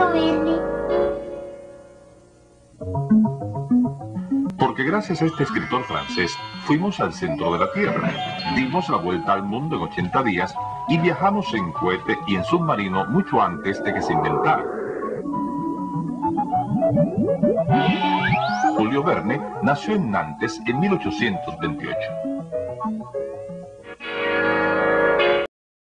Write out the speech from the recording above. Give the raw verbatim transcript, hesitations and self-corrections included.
Julio Verne. Porque gracias a este escritor francés fuimos al centro de la Tierra, dimos la vuelta al mundo en ochenta días y viajamos en cohete y en submarino mucho antes de que se inventara. Julio Verne nació en Nantes en mil ochocientos veintiocho.